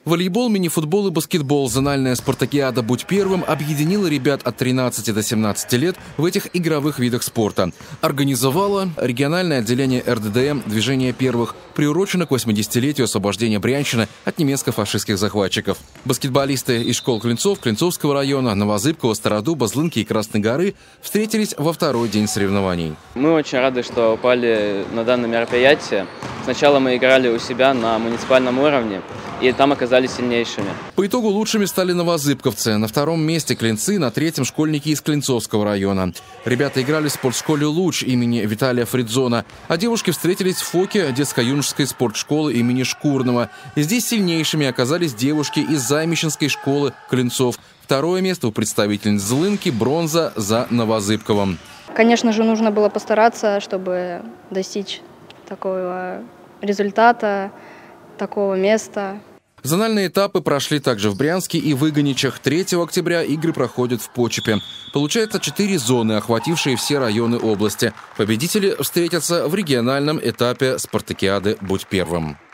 Волейбол, мини-футбол и баскетбол. Зональная спартакиада «Будь первым» объединила ребят от 13 до 17 лет в этих игровых видах спорта. Организовала региональное отделение РДДМ «Движение первых», приурочено к 80-летию освобождения Брянщины от немецко-фашистских захватчиков. Баскетболисты из школ Клинцов, Клинцовского района, Новозыбкова, Стародуба, Злынки и Красной горы встретились во второй день соревнований. Мы очень рады, что попали на данное мероприятие. Сначала мы играли у себя на муниципальном уровне, и там оказались сильнейшими. По итогу лучшими стали новозыбковцы. На втором месте клинцы, на третьем школьники из Клинцовского района. Ребята играли в спортшколе «Луч» имени Виталия Фридзона, а девушки встретились в ФОКе детско-юношеской спортшколы имени Шкурного. И здесь сильнейшими оказались девушки из Займищенской школы Клинцов. Второе место у представительниц Злынки, бронза за Новозыбковым. Конечно же, нужно было постараться, чтобы достичь такого результата, такого места. Зональные этапы прошли также в Брянске и Выгоничах. 3 октября игры проходят в Почепе. Получается 4 зоны, охватившие все районы области. Победители встретятся в региональном этапе спартакиады «Будь первым».